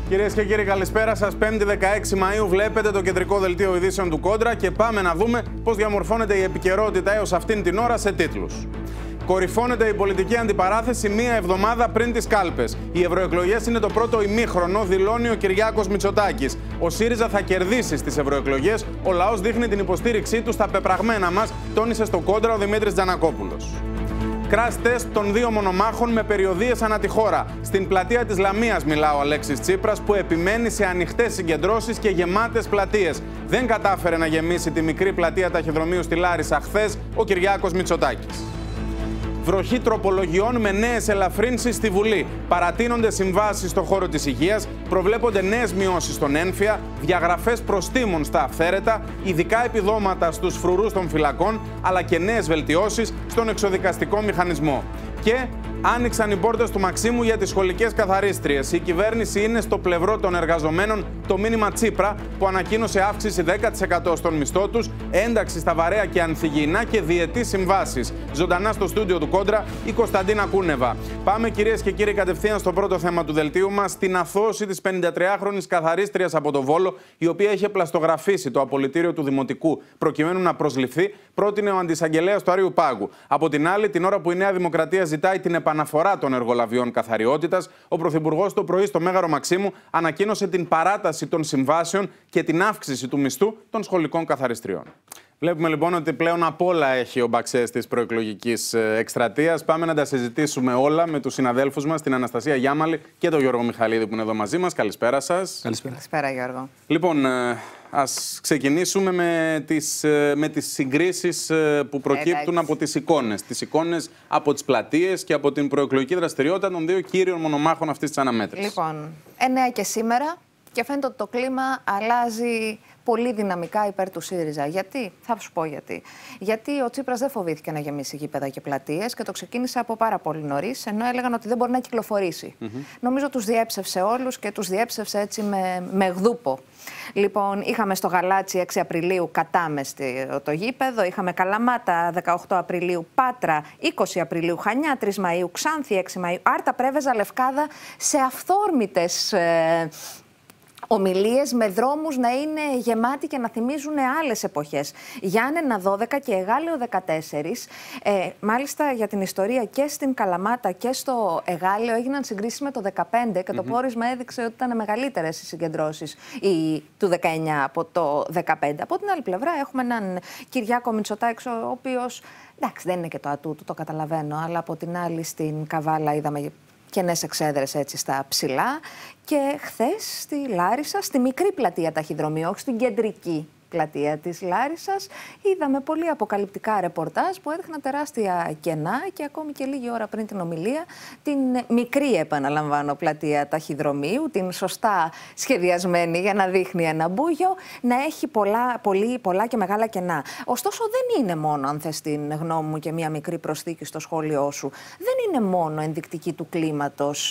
Κυρίες και κύριοι, καλησπέρα σας. 5η 16 Μαΐου βλέπετε το κεντρικό δελτίο ειδήσεων του Κόντρα και πάμε να δούμε πώς διαμορφώνεται η επικαιρότητα έως αυτήν την ώρα σε τίτλους. Κορυφώνεται η πολιτική αντιπαράθεση μία εβδομάδα πριν τις κάλπες. Οι ευρωεκλογές είναι το πρώτο ημίχρονο, δηλώνει ο Κυριάκος Μητσοτάκης. Ο ΣΥΡΙΖΑ θα κερδίσει στις ευρωεκλογές. Ο λαός δείχνει την υποστήριξή του στα πεπραγμένα μας, τόνισε στο Κόντρα ο Δημήτρης Τζανακόπουλος. Crash test των δύο μονομάχων με περιοδίες ανά τη χώρα. Στην πλατεία της Λαμίας μιλά ο Αλέξης Τσίπρας, που επιμένει σε ανοιχτές συγκεντρώσεις και γεμάτες πλατείες. Δεν κατάφερε να γεμίσει τη μικρή πλατεία ταχυδρομείου στη Λάρισα χθες ο Κυριάκος Μητσοτάκης. Βροχή τροπολογιών με νέες ελαφρύνσεις στη Βουλή. Παρατείνονται συμβάσεις στον χώρο της υγείας, προβλέπονται νέες μειώσεις στον ένφια, διαγραφές προστίμων στα αυθαίρετα, ειδικά επιδόματα στους φρουρούς των φυλακών, αλλά και νέες βελτιώσεις στον εξοδικαστικό μηχανισμό. Και άνοιξαν οι πόρτες του Μαξίμου για τις σχολικές καθαρίστριες. Η κυβέρνηση είναι στο πλευρό των εργαζομένων. Το μήνυμα Τσίπρα, που ανακοίνωσε αύξηση 10% στον μισθό τους, ένταξη στα βαρέα και ανθυγιεινά και διετής συμβάσεις. Ζωντανά στο στούντιο του Κόντρα η Κωνσταντίνα Κούνεβα. Πάμε, κυρίες και κύριοι, κατευθείαν στο πρώτο θέμα του δελτίου μας, στην αθώωση της 53χρονης καθαρίστριας από το Βόλο, η οποία είχε πλαστογραφήσει το απολυτήριο του Δημοτικού προκειμένου να προσληφθεί, πρότεινε ο αντισαγγελέας του Άριου Πάγου. Από την άλλη, την ώρα που η Νέα Δημοκρατία ζητάει την επαναφορά των εργολαβιών καθαριότητας, ο Πρωθυπουργός το πρωί στο Μέγαρο Μαξίμου ανακοίνωσε την παράταση των συμβάσεων και την αύξηση του μισθού των σχολικών καθαριστριών. Βλέπουμε λοιπόν ότι πλέον απ' όλα έχει ο μπαξές της προεκλογικής εκστρατείας. Πάμε να τα συζητήσουμε όλα με τους συναδέλφους μας, την Αναστασία Γιάμαλη και τον Γιώργο Μιχαλίδη που είναι εδώ μαζί μας. Καλησπέρα σας. Καλησπέρα, Γιώργο. Λοιπόν, ας ξεκινήσουμε με τις συγκρίσεις που προκύπτουν από τις εικόνες. Τις εικόνες από τις πλατείες και από την προεκλογική δραστηριότητα των δύο κύριων μονομάχων αυτής της αναμέτρησης. Λοιπόν, 9 και σήμερα και φαίνεται ότι το κλίμα αλλάζει πολύ δυναμικά υπέρ του ΣΥΡΙΖΑ. Γιατί? Θα σου πω γιατί. Γιατί ο Τσίπρας δεν φοβήθηκε να γεμίσει γήπεδα και πλατείες και το ξεκίνησε από πάρα πολύ νωρίς, ενώ έλεγαν ότι δεν μπορεί να κυκλοφορήσει. Νομίζω τους διέψευσε όλους και τους διέψευσε έτσι με γδούπο. Λοιπόν, είχαμε στο Γαλάτσι 6 Απριλίου κατάμεστη το γήπεδο, είχαμε Καλαμάτα 18 Απριλίου, Πάτρα 20 Απριλίου, Χανιά 3 Μαΐου, Ξάνθη 6 Μαΐου, Άρτα, Πρέβεζα, Λευκάδα σε αυθόρμητες ομιλίες με δρόμους να είναι γεμάτοι και να θυμίζουν άλλες εποχές. Γιάννενα 12 και Εγάλεο 14. Μάλιστα για την ιστορία και στην Καλαμάτα και στο Εγάλεο έγιναν συγκρίσεις με το 15 και το πόρισμα έδειξε ότι ήταν μεγαλύτερες οι συγκεντρώσεις του 19 από το 15. Από την άλλη πλευρά έχουμε έναν Κυριάκο Μητσοτάκη, ο οποίος, εντάξει, δεν είναι και το ατού του, το καταλαβαίνω, αλλά από την άλλη στην Καβάλα είδαμε κενές εξέδρες έτσι στα ψηλά και χθες στη Λάρισα, στη μικρή πλατεία ταχυδρομείου, όχι στην κεντρική πλατεία της Λάρισσας, είδαμε πολύ αποκαλυπτικά ρεπορτάζ που έδειχναν τεράστια κενά και ακόμη και λίγη ώρα πριν την ομιλία την μικρή, επαναλαμβάνω, πλατεία ταχυδρομείου, την σωστά σχεδιασμένη για να δείχνει ένα μπούγιο, να έχει πολλά και μεγάλα κενά. Ωστόσο δεν είναι μόνο, αν θες την γνώμη μου και μία μικρή προσθήκη στο σχόλιο σου, δεν είναι μόνο ενδεικτική του κλίματος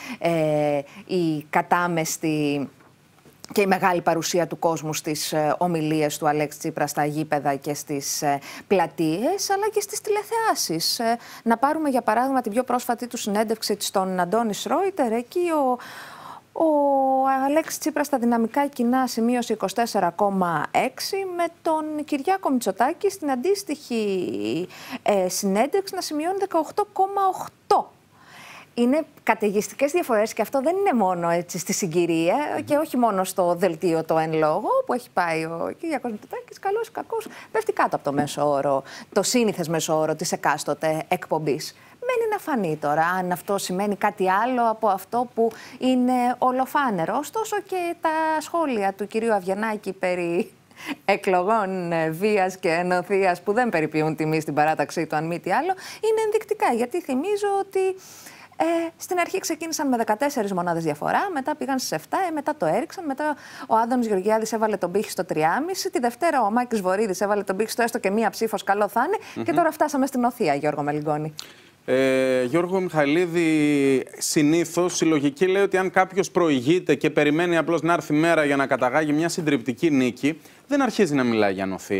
η κατάμεστη και η μεγάλη παρουσία του κόσμου στις ομιλίες του Αλέξη Τσίπρα στα γήπεδα και στις πλατείες, αλλά και στις τηλεθεάσεις. Να πάρουμε για παράδειγμα την πιο πρόσφατη του συνέντευξη στον Αντώνη Σρόιτερ. Εκεί ο Αλέξης Τσίπρας στα δυναμικά κοινά σημείωσε 24,6, με τον Κυριάκο Μητσοτάκη στην αντίστοιχη συνέντευξη να σημειώνει 18,8. Είναι καταιγιστικές διαφορές και αυτό δεν είναι μόνο έτσι στη συγκυρία και όχι μόνο στο δελτίο το εν λόγω που έχει πάει ο Κυριάκος Μητσοτάκης, καλός ή κακός, πέφτει κάτω από το μέσο όρο, το σύνηθες μέσο όρο της εκάστοτε εκπομπής. Μένει να φανεί τώρα αν αυτό σημαίνει κάτι άλλο από αυτό που είναι ολοφάνερο. Ωστόσο και τα σχόλια του κυρίου Αβγενάκη περί εκλογών βίας και ενωθείας που δεν περιποιούν τιμή στην παράταξή του, αν μη τι άλλο, είναι ενδεικτικά. Γιατί θυμίζω ότι στην αρχή ξεκίνησαν με 14 μονάδες διαφορά, μετά πήγαν στις 7, μετά το έριξαν, μετά ο Άδωνης Γεωργιάδης έβαλε τον πύχη στο 3,5, τη Δευτέρα ο Μάκης Βορίδης έβαλε τον πύχη στο έστω και μία ψήφος, καλό θα είναι, και τώρα φτάσαμε στην οθεία, Γιώργο Μελιγγώνη. Γιώργο Μιχαλίδη, συνήθως η λογική λέει ότι αν κάποιος προηγείται και περιμένει απλώς να έρθει μέρα για να καταγάγει μια συντριπτική νίκη, δεν αρχίζει να μιλάει για νοθεία.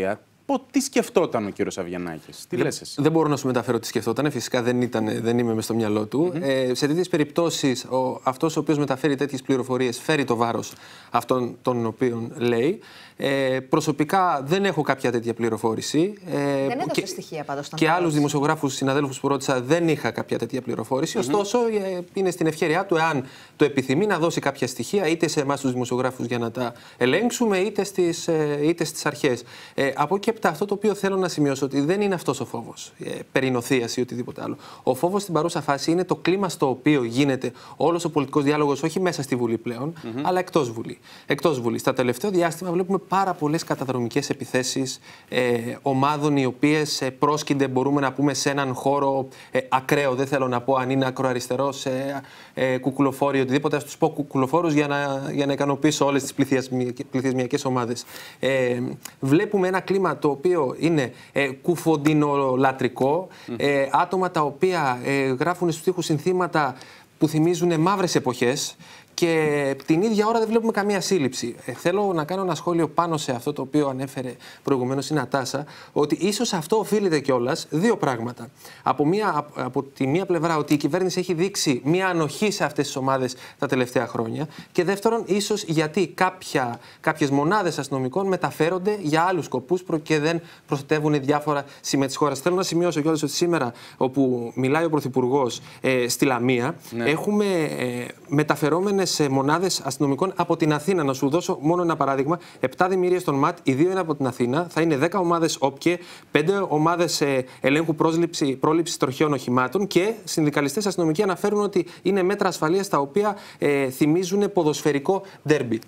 Τι σκεφτόταν ο κύριος Αβγενάκης, τι λες εσύ? Δεν μπορώ να σου μεταφέρω τι σκεφτόταν. Φυσικά δεν είμαι μες στο μυαλό του. Σε τέτοιες περιπτώσεις, αυτός ο οποίος μεταφέρει τέτοιες πληροφορίες φέρει το βάρος αυτών των οποίων λέει. Προσωπικά δεν έχω κάποια τέτοια πληροφόρηση. Δεν έδωσε στοιχεία πάντως. Και άλλους δημοσιογράφους, συναδέλφους που ρώτησα, δεν είχα κάποια τέτοια πληροφόρηση. Ωστόσο, είναι στην ευκαιριά του, εάν το επιθυμεί, να δώσει κάποια στοιχεία είτε σε εμάς τους δημοσιογράφους για να τα ελέγξουμε, είτε στις αρχές. Από εκεί και έπειτα, αυτό το οποίο θέλω να σημειώσω, ότι δεν είναι αυτός ο φόβος περί νοθείας ή οτιδήποτε άλλο. Ο φόβος στην παρούσα φάση είναι το κλίμα στο οποίο γίνεται όλος ο πολιτικός διάλογος, όχι μέσα στη Βουλή πλέον, αλλά εκτός Βουλή. Εκτός Βουλή. Στα τελευταίο διάστημα βλέπουμε πάρα πολλές καταδρομικές επιθέσεις ομάδων οι οποίες πρόσκυνται, μπορούμε να πούμε, σε έναν χώρο ακραίο. Δεν θέλω να πω αν είναι ακροαριστερός, κουκουλοφόροι, οτιδήποτε. Ας τους πω κουκουλοφόρους για να ικανοποιήσω όλες τις πληθυσμιακές ομάδες. Βλέπουμε ένα κλίμα το οποίο είναι κουφοντινολατρικό, άτομα τα οποία γράφουν στους τοίχους συνθήματα που θυμίζουν μαύρες εποχές. Και την ίδια ώρα δεν βλέπουμε καμία σύλληψη. Θέλω να κάνω ένα σχόλιο πάνω σε αυτό το οποίο ανέφερε προηγουμένως η Νατάσα, ότι ίσως αυτό οφείλεται κιόλας δύο πράγματα. Από τη μία πλευρά, ότι η κυβέρνηση έχει δείξει μία ανοχή σε αυτές τις ομάδες τα τελευταία χρόνια. Και δεύτερον, ίσως γιατί κάποιες μονάδες αστυνομικών μεταφέρονται για άλλους σκοπούς και δεν προστατεύουν διάφορα σημεία της χώρας. Θέλω να σημειώσω κιόλας ότι σήμερα, όπου μιλάει ο Πρωθυπουργός στη Λαμία, έχουμε μεταφερόμενες σε μονάδες αστυνομικών από την Αθήνα. Να σου δώσω μόνο ένα παράδειγμα. 7 δημιουργίες των ΜΑΤ, οι 2 είναι από την Αθήνα. Θα είναι 10 ομάδες ΟΠΚΕ, 5 ομάδες ελέγχου πρόληψης τροχαίων οχημάτων και συνδικαλιστές αστυνομικοί αναφέρουν ότι είναι μέτρα ασφαλείας τα οποία θυμίζουν ποδοσφαιρικό ντέρμπι.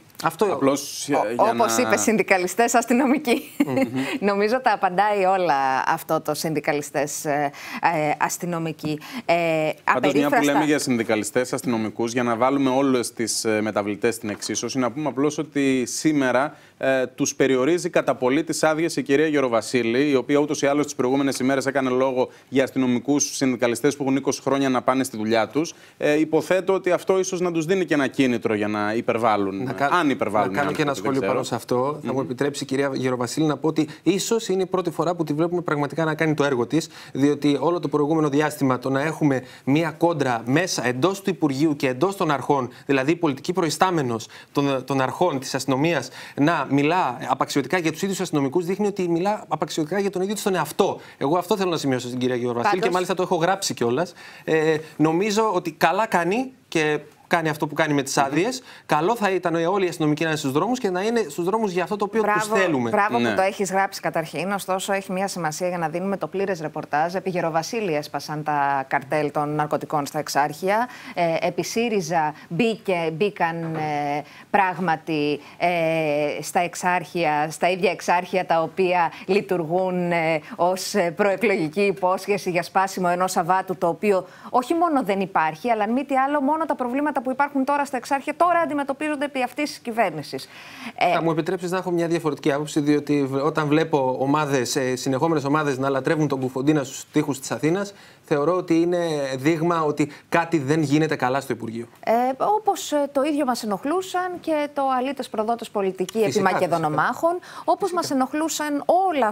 Όπως είπε, συνδικαλιστές αστυνομικοί. Νομίζω τα απαντάει όλα αυτό το συνδικαλιστές αστυνομικοί. Πάντως, μια που λέμε για συνδικαλιστές αστυνομικούς, για να βάλουμε όλες τις μεταβλητές στην εξίσωση, να πούμε απλώς ότι σήμερα τους περιορίζει κατά πολύ τις άδειες η κυρία Γεροβασίλη, η οποία ούτως ή άλλως τις προηγούμενες ημέρες έκανε λόγο για αστυνομικούς συνδικαλιστές που έχουν 20 χρόνια να πάνε στη δουλειά τους. Υποθέτω ότι αυτό ίσως να τους δίνει και ένα κίνητρο για να υπερβάλλουν. Να κάνω και ένα σχόλιο πάνω σε αυτό. Θα μου επιτρέψει η κυρία Γεροβασίλη να πω ότι ίσως είναι η πρώτη φορά που τη βλέπουμε πραγματικά να κάνει το έργο της, διότι όλο το προηγούμενο διάστημα το να έχουμε μία κόντρα μέσα εντός του Υπουργείου και εντός των αρχών, δηλαδή πολιτική προϊστάμενος των αρχών της αστυνομίας, να μιλά απαξιωτικά για τους ίδιους αστυνομικούς, δείχνει ότι μιλά απαξιωτικά για τον ίδιο τον εαυτό. Εγώ αυτό θέλω να σημειώσω στην κυρία Γεροβασίλη και μάλιστα το έχω γράψει κιόλας. Νομίζω ότι καλά κάνει και κάνει αυτό που κάνει με τις άδειες. Καλό θα ήταν όλοι οι αστυνομικοί να είναι στους δρόμους και να είναι στους δρόμους για αυτό το οποίο τους θέλουμε. Μπράβο που το έχεις γράψει καταρχήν. Ωστόσο, έχει μια σημασία για να δίνουμε το πλήρες ρεπορτάζ. Επί Γεροβασίλη έσπασαν τα καρτέλ των ναρκωτικών στα Εξάρχεια. Επί ΣΥΡΙΖΑ μπήκαν πράγματι στα Εξάρχεια, στα ίδια Εξάρχεια τα οποία λειτουργούν ως προεκλογική υπόσχεση για σπάσιμο ενός Σαββάτου, το οποίο όχι μόνο δεν υπάρχει, αλλά αν μη τι άλλο, μόνο τα προβλήματα που υπάρχουν τώρα στα Εξάρχεια τώρα αντιμετωπίζονται επί αυτής της κυβέρνησης. Θα μου επιτρέψεις να έχω μια διαφορετική άποψη, διότι όταν βλέπω ομάδες, συνεχόμενες ομάδες να λατρεύουν τον Κουφοντίνα στους τοίχους της Αθήνας, θεωρώ ότι είναι δείγμα ότι κάτι δεν γίνεται καλά στο Υπουργείο. Όπως το ίδιο μας ενοχλούσαν και το αλήτες προδότες πολιτική επί Μακεδονομάχων, όπως μας ενοχλούσαν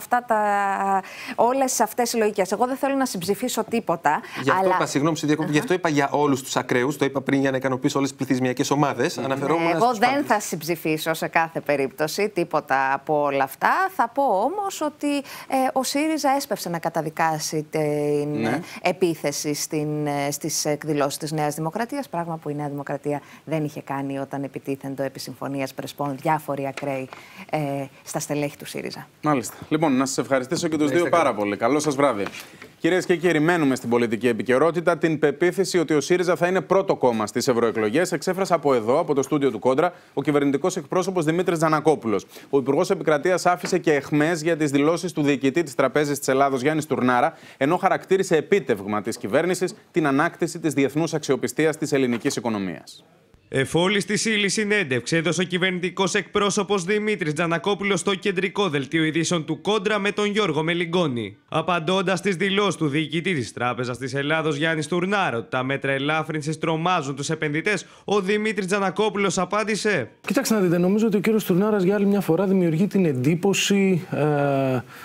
όλες αυτές οι λογικές. Εγώ δεν θέλω να συμψηφίσω τίποτα. Γι' αυτό είπα, συγγνώμη, γι' αυτό είπα για όλους τους ακραίους, το είπα πριν για να ικανοποιήσω όλες τις πληθυσμιακές ομάδες. Εγώ δεν θα συμψηφίσω σε κάθε περίπτωση τίποτα από όλα αυτά. Θα πω όμως ότι ο ΣΥΡΙΖΑ έσπευσε να καταδικάσει την επίθεση στις εκδηλώσεις της Νέας Δημοκρατίας, πράγμα που η Νέα Δημοκρατία δεν είχε κάνει όταν επιτίθεντο επί συμφωνίας Πρεσπών διάφοροι ακραίοι στα στελέχη του ΣΥΡΙΖΑ. Μάλιστα. Λοιπόν, να σας ευχαριστήσω και τους δύο πάρα πολύ. Καλό σας βράδυ. Κυρίες και κύριοι, μένουμε στην πολιτική επικαιρότητα. Την πεποίθηση ότι ο ΣΥΡΙΖΑ θα είναι πρώτο κόμμα στις ευρωεκλογές εξέφρασε από εδώ, από το στούντιο του Κόντρα, ο κυβερνητικός εκπρόσωπος Δημήτρης Τζανακόπουλος. Ο Υπουργός Επικρατείας άφησε και εχμές για τις δηλώσεις του διοικητή της Τραπέζης της Ελλάδος Γιάννη Στουρνάρα, ενώ χαρακτήρισε επίτευγμα της κυβέρνησης την ανάκτηση της διεθνούς αξιοπιστίας της ελληνικής οικονομίας. Εφόλης της ύλης συνέντευξη έδωσε ο κυβερνητικός εκπρόσωπος Δημήτρης Τζανακόπουλος στο κεντρικό δελτίο ειδήσεων του Κόντρα με τον Γιώργο Μελιγκόνη. Απαντώντας στις δηλώσεις του διοικητή της Τράπεζας της Ελλάδος Γιάννη Στουρνάρα ότι τα μέτρα ελάφρυνσης τρομάζουν τους επενδυτές, ο Δημήτρης Τζανακόπουλος απάντησε: Κοιτάξτε να δείτε, νομίζω ότι ο κύριος Στουρνάρας για άλλη μια φορά δημιουργεί την εντύπωση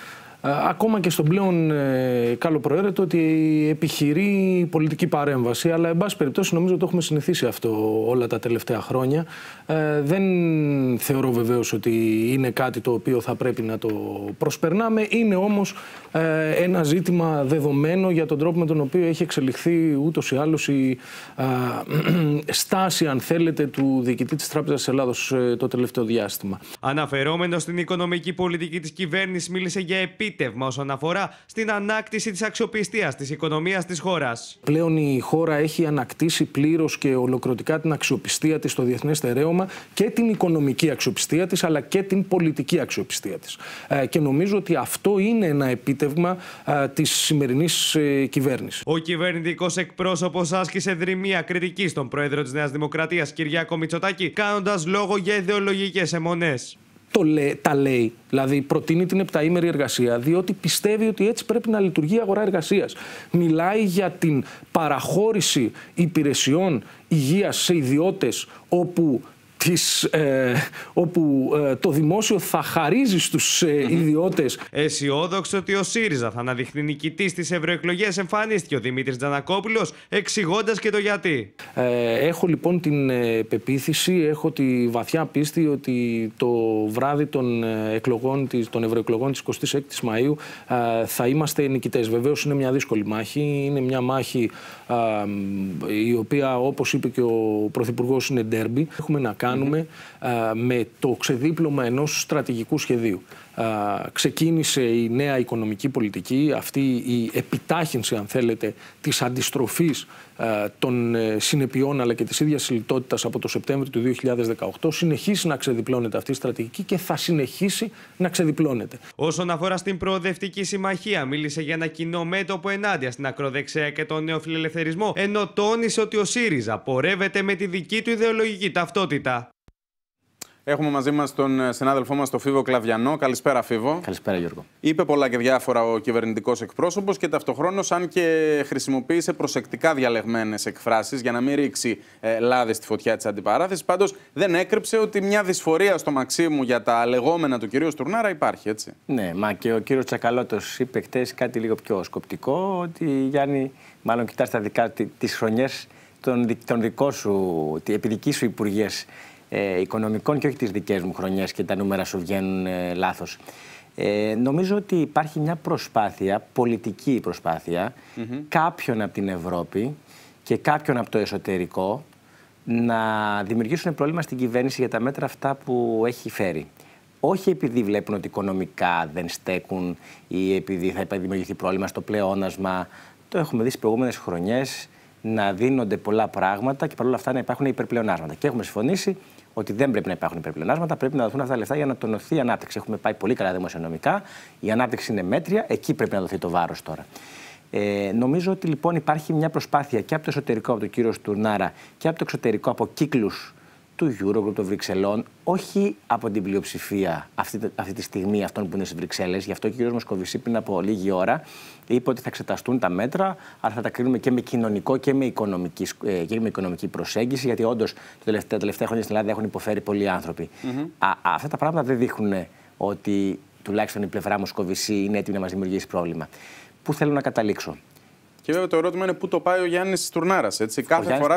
ακόμα και στον πλέον καλοπροαίρετο ότι επιχειρεί πολιτική παρέμβαση. Αλλά, εν πάση περιπτώσει, νομίζω ότι έχουμε συνηθίσει αυτό όλα τα τελευταία χρόνια. Δεν θεωρώ βεβαίως ότι είναι κάτι το οποίο θα πρέπει να το προσπερνάμε. Είναι όμως ένα ζήτημα δεδομένο για τον τρόπο με τον οποίο έχει εξελιχθεί ούτως ή άλλως η στάση, αν θέλετε, του διοικητή της Τράπεζας της Ελλάδος το τελευταίο διάστημα. Αναφερόμενος στην οικονομική πολιτική της κυβέρνησης, μίλησε για επίτευγμα όσον αφορά στην ανάκτηση της αξιοπιστίας της οικονομίας της χώρας. Πλέον η χώρα έχει ανακτήσει πλήρως και ολοκληρωτικά την αξιοπιστία της στο διεθνές στερέωμα και την οικονομική αξιοπιστία της, αλλά και την πολιτική αξιοπιστία της. Και νομίζω ότι αυτό είναι ένα επίτευγμα της σημερινής κυβέρνησης. Ο κυβερνητικός εκπρόσωπος άσκησε δρυμία κριτική στον πρόεδρο της Νέας Δημοκρατίας, Κυριάκο Μητσοτάκη, κάνοντας λόγο για ιδεολογικές αιμονές. Τα λέει, δηλαδή προτείνει την επταήμερη εργασία, διότι πιστεύει ότι έτσι πρέπει να λειτουργεί η αγορά εργασίας. Μιλάει για την παραχώρηση υπηρεσιών υγείας σε ιδιώτες, όπου το δημόσιο θα χαρίζει στους ιδιώτες. Αισιόδοξο ότι ο ΣΥΡΙΖΑ θα αναδειχθεί νικητής στις ευρωεκλογές, εμφανίστηκε ο Δημήτρης Τζανακόπουλος, εξηγώντας και το γιατί. Έχω λοιπόν την πεποίθηση, έχω τη βαθιά πίστη ότι το βράδυ των ευρωεκλογών της 26ης Μαΐου θα είμαστε νικητές. Βεβαίως είναι μια δύσκολη μάχη, είναι μια μάχη η οποία, όπως είπε και ο Πρωθυπουργός, είναι ντέρμπι. Έχουμε να κάνουμε με το ξεδίπλωμα ενός στρατηγικού σχεδίου. Ξεκίνησε η νέα οικονομική πολιτική, αυτή η επιτάχυνση, αν θέλετε, της αντιστροφής των συνεπειών αλλά και της ίδιας λιτότητας από το Σεπτέμβριο του 2018. Συνεχίσει να ξεδιπλώνεται αυτή η στρατηγική και θα συνεχίσει να ξεδιπλώνεται. Όσον αφορά στην προοδευτική συμμαχία, μίλησε για ένα κοινό μέτωπο ενάντια στην ακροδεξιά και τον νεοφιλελευθερισμό, ενώ τόνισε ότι ο ΣΥΡΙΖΑ πορεύεται με τη δική του ιδεολογική ταυτότητα. Έχουμε μαζί μας τον συνάδελφό μας, τον Φίβο Κλαβιανό. Καλησπέρα, Φίβο. Καλησπέρα, Γιώργο. Είπε πολλά και διάφορα ο κυβερνητικός εκπρόσωπος και ταυτοχρόνως, αν και χρησιμοποίησε προσεκτικά διαλεγμένες εκφράσεις για να μην ρίξει λάδι στη φωτιά της αντιπαράθεσης, πάντως δεν έκρυψε ότι μια δυσφορία στο Μαξίμου για τα λεγόμενα του κυρίου Στουρνάρα υπάρχει, έτσι. Ναι, μα και ο κύριος Τσακαλώτος είπε χτες κάτι λίγο πιο σκοπτικό, ότι Γιάννη, μάλλον κοιτάς τα δικά τις χρονιές των δικών σου, επί δική σου υπουργείας οικονομικών και όχι τις δικές μου χρονιές και τα νούμερα σου βγαίνουν λάθος. Νομίζω ότι υπάρχει μια προσπάθεια, πολιτική προσπάθεια, κάποιον από την Ευρώπη και κάποιον από το εσωτερικό να δημιουργήσουν πρόβλημα στην κυβέρνηση για τα μέτρα αυτά που έχει φέρει. Όχι επειδή βλέπουν ότι οικονομικά δεν στέκουν ή επειδή θα δημιουργηθεί πρόβλημα στο πλεόνασμα. Το έχουμε δει στις προηγούμενες χρονιές να δίνονται πολλά πράγματα και παρόλα αυτά να υπάρχουν υπερπλεονάσματα. Και έχουμε συμφωνήσει ότι δεν πρέπει να υπάρχουν υπερπλεονάσματα, πρέπει να δοθούν αυτά τα λεφτά για να τονωθεί η ανάπτυξη. Έχουμε πάει πολύ καλά δημοσιονομικά, η ανάπτυξη είναι μέτρια, εκεί πρέπει να δοθεί το βάρος τώρα. Νομίζω ότι λοιπόν υπάρχει μια προσπάθεια και από το εσωτερικό, από τον κύριο Στουρνάρα, και από το εξωτερικό, από κύκλους του Eurogroup, των Βρυξελών, όχι από την πλειοψηφία αυτή τη στιγμή αυτών που είναι στις Βρυξέλλες. Γι' αυτό και ο κ. Μοσκοβισή πριν από λίγη ώρα είπε ότι θα εξεταστούν τα μέτρα, αλλά θα τα κρίνουμε και με κοινωνικό και με οικονομική προσέγγιση, γιατί όντως τα τελευταία χρόνια στην Ελλάδα έχουν υποφέρει πολλοί άνθρωποι. Αυτά τα πράγματα δεν δείχνουν ότι τουλάχιστον η πλευρά Μοσκοβισή είναι έτοιμη να μας δημιουργήσει πρόβλημα. Πού θέλω να καταλήξω. Και βέβαια το ερώτημα είναι πού το πάει ο Γιάννης Στουρνάρας. Κάθε φορά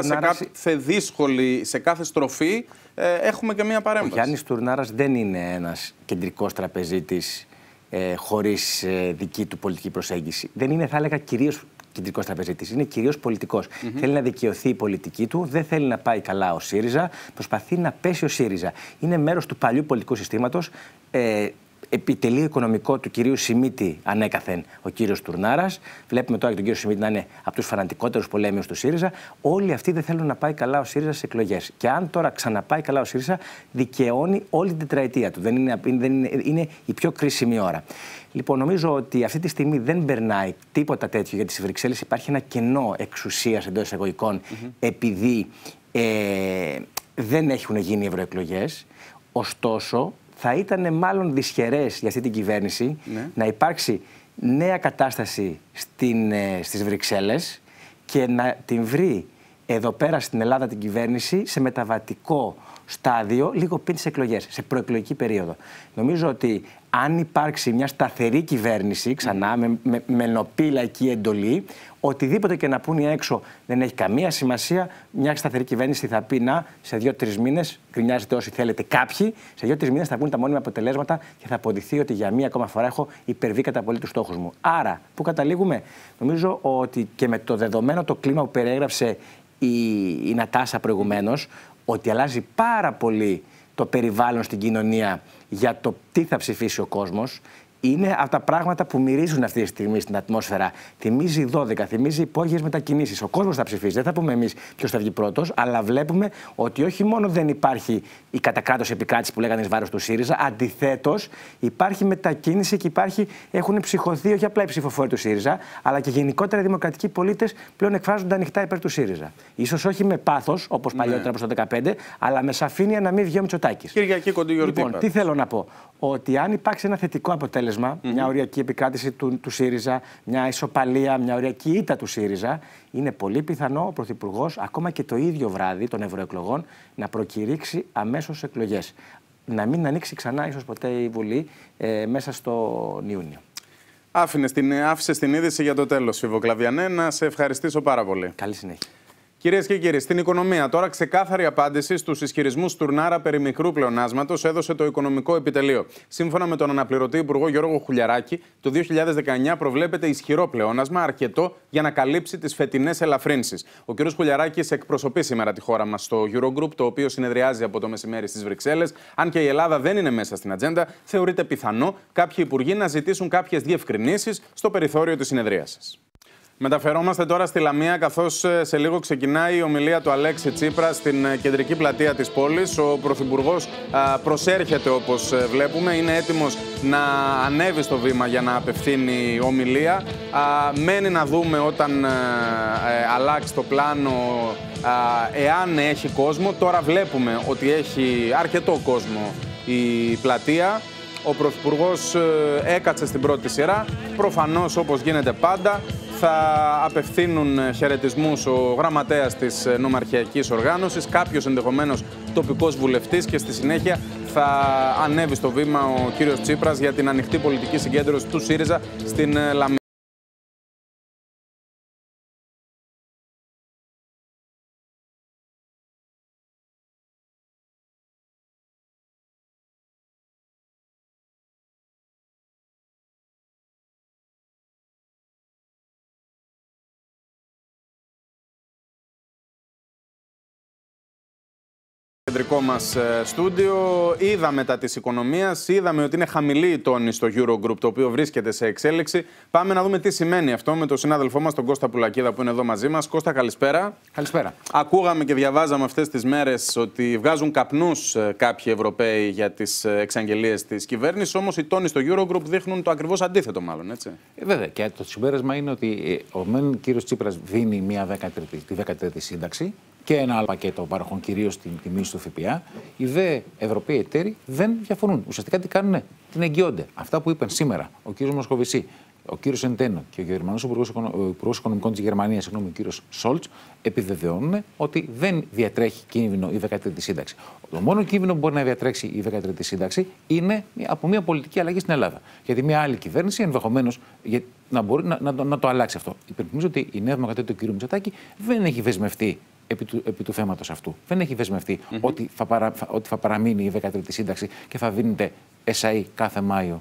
σε κάθε στροφή έχουμε και μία παρέμβαση. Ο Γιάννης Στουρνάρας δεν είναι ένας κεντρικός τραπεζίτης χωρίς δική του πολιτική προσέγγιση. Δεν είναι, θα έλεγα, κυρίως κεντρικός τραπεζίτης. Είναι κυρίως πολιτικός. Θέλει να δικαιωθεί η πολιτική του, δεν θέλει να πάει καλά ο ΣΥΡΙΖΑ, προσπαθεί να πέσει ο ΣΥΡΙΖΑ. Είναι μέρος του παλιού πολιτικού συστήματος. Επιτελείο οικονομικό του κυρίου Σιμίτη ανέκαθεν ο κύριος Στουρνάρας. Βλέπουμε τώρα και τον κύριο Σιμίτη να είναι από τους φανατικότερους πολέμιους του ΣΥΡΙΖΑ. Όλοι αυτοί δεν θέλουν να πάει καλά ο ΣΥΡΙΖΑ στις εκλογές. Και αν τώρα ξαναπάει καλά ο ΣΥΡΙΖΑ, δικαιώνει όλη την τετραετία του. Είναι η πιο κρίσιμη ώρα. Λοιπόν, νομίζω ότι αυτή τη στιγμή δεν περνάει τίποτα τέτοιο, γιατί στις Βρυξέλλες υπάρχει ένα κενό εξουσίας εντός εισαγωγικών, επειδή δεν έχουν γίνει ευρωεκλογές. Ωστόσο, θα ήταν μάλλον δυσχερές για αυτή την κυβέρνηση να υπάρξει νέα κατάσταση στις Βρυξέλλες και να την βρει εδώ πέρα στην Ελλάδα την κυβέρνηση σε μεταβατικό στάδιο λίγο πριν τις εκλογές, σε προεκλογική περίοδο. Νομίζω ότι αν υπάρξει μια σταθερή κυβέρνηση, ξανά με νοπή λαϊκή εντολή, οτιδήποτε και να πούνε έξω δεν έχει καμία σημασία. Μια σταθερή κυβέρνηση θα πει να σε 2-3 μήνες, γκρινιάζετε όσοι θέλετε κάποιοι, σε 2-3 μήνες θα βγουν τα μόνιμα αποτελέσματα και θα αποδειχθεί ότι για μία ακόμα φορά έχω υπερβεί κατά πολύ τους στόχους μου. Άρα, πού καταλήγουμε? Νομίζω ότι και με το δεδομένο το κλίμα που περιέγραψε η Νατάσα προηγουμένως, ότι αλλάζει πάρα πολύ το περιβάλλον στην κοινωνία για το τι θα ψηφίσει ο κόσμος, είναι από τα πράγματα που μυρίζουν αυτή τη στιγμή στην ατμόσφαιρα. Θυμίζει 12, θυμίζει υπόγειες μετακινήσεις. Ο κόσμος θα ψηφίσει. Δεν θα πούμε εμείς ποιος θα βγει πρώτος, αλλά βλέπουμε ότι όχι μόνο δεν υπάρχει η κατακράτωση επικράτηση που λέγανε εις βάρος του ΣΥΡΙΖΑ, αντιθέτως υπάρχει μετακίνηση και έχουν ψυχωθεί όχι απλά οι ψηφοφόροι του ΣΥΡΙΖΑ, αλλά και γενικότερα οι δημοκρατικοί πολίτες πλέον εκφράζονται ανοιχτά υπέρ του ΣΥΡΙΖΑ. Ίσως όχι με πάθος, όπως παλιότερα προς το 2015, αλλά με σαφήνεια να μην βγει ο Μητσοτάκης. Κυριακή κοντή γιορτή. Λοιπόν, τι θέλω να πω? Ότι αν υπάρξει ένα θετικό αποτέλεσμα, μια οριακή επικράτηση του ΣΥΡΙΖΑ, μια ισοπαλία, μια οριακή ήττα του ΣΥΡΙΖΑ, είναι πολύ πιθανό ο Πρωθυπουργός, ακόμα και το ίδιο βράδυ των ευρωεκλογών, να προκηρύξει αμέσως εκλογές. Να μην ανοίξει ξανά, ίσως ποτέ, η Βουλή μέσα στον Ιούνιο. Άφησες την είδηση για το τέλος, Φίβο Κλαβιανέ. Να σε ευχαριστήσω πάρα πολύ. Καλή συνέχεια. Κυρίες και κύριοι, στην οικονομία, τώρα ξεκάθαρη απάντηση στους ισχυρισμούς Τουρνάρα περί μικρού πλεονάσματος έδωσε το Οικονομικό Επιτελείο. Σύμφωνα με τον αναπληρωτή Υπουργό Γιώργο Χουλιαράκη, το 2019 προβλέπεται ισχυρό πλεόνασμα, αρκετό για να καλύψει τις φετινές ελαφρύνσεις. Ο κ. Χουλιαράκης εκπροσωπεί σήμερα τη χώρα μας στο Eurogroup, το οποίο συνεδριάζει από το μεσημέρι στις Βρυξέλλες. Αν και η Ελλάδα δεν είναι μέσα στην ατζέντα, θεωρείται πιθανό κάποιοι υπουργοί να ζητήσουν κάποιες διευκρινήσεις στο περιθώριο της συνεδρίασης. Μεταφερόμαστε τώρα στη Λαμία, καθώς σε λίγο ξεκινάει η ομιλία του Αλέξη Τσίπρα στην κεντρική πλατεία της πόλης. Ο Πρωθυπουργός προσέρχεται, όπως βλέπουμε, είναι έτοιμος να ανέβει στο βήμα για να απευθύνει ομιλία. Μένει να δούμε όταν αλλάξει το πλάνο εάν έχει κόσμο. Τώρα βλέπουμε ότι έχει αρκετό κόσμο η πλατεία. Ο Πρωθυπουργός έκατσε στην πρώτη σειρά. Προφανώς, όπως γίνεται πάντα, θα απευθύνουν χαιρετισμούς ο γραμματέας της νομαρχιακής οργάνωσης, κάποιος ενδεχομένως τοπικός βουλευτής, και στη συνέχεια θα ανέβει στο βήμα ο κύριος Τσίπρας για την ανοιχτή πολιτική συγκέντρωση του ΣΥΡΙΖΑ στην Λαμία. Κεντρικό μας στούντιο. Είδαμε τα της οικονομίας, είδαμε ότι είναι χαμηλή η τόνη στο Eurogroup, το οποίο βρίσκεται σε εξέλιξη. Πάμε να δούμε τι σημαίνει αυτό με τον συνάδελφό μας, τον Κώστα Πουλακίδα, που είναι εδώ μαζί μας. Κώστα, καλησπέρα. Καλησπέρα. Ακούγαμε και διαβάζαμε αυτές τις μέρες ότι βγάζουν καπνούς κάποιοι Ευρωπαίοι για τις εξαγγελίες της κυβέρνησης, όμως οι τόνοι στο Eurogroup δείχνουν το ακριβώς αντίθετο, μάλλον, έτσι. Βέβαια, και το συμπέρασμα είναι ότι ο κύριος Τσίπρας δίνει τη 13η σύνταξη και ένα άλλο πακέτο παροχών, κυρίως την τιμή του ΦΠΑ. Οι δε Ευρωπαίοι εταίροι δεν διαφωνούν. Ουσιαστικά τι κάνουνε? Την εγγυώνται. Αυτά που είπαν σήμερα ο κύριος Μοσκοβισή, ο κύριος Σεντένο και ο Γερμανός Υπουργός Οικονομικών της Γερμανίας, ο κύριος Σόλτς, επιβεβαιώνουν ότι δεν διατρέχει κίνδυνο η 13η σύνταξη. Το μόνο κίνδυνο που μπορεί να διατρέξει η 13η σύνταξη είναι από μια πολιτική αλλαγή στην Ελλάδα. Γιατί μια άλλη κυβέρνηση ενδεχομένως να μπορεί να το αλλάξει αυτό. Υπενθυμίζω ότι η Νέα Δημοκρατία του κ. Μητσοτάκη δεν έχει δεσμευτεί επί του θέματος αυτού. Δεν έχει δεσμευτεί ότι θα παραμείνει η 13η σύνταξη και θα δίνεται SAE κάθε Μάιο,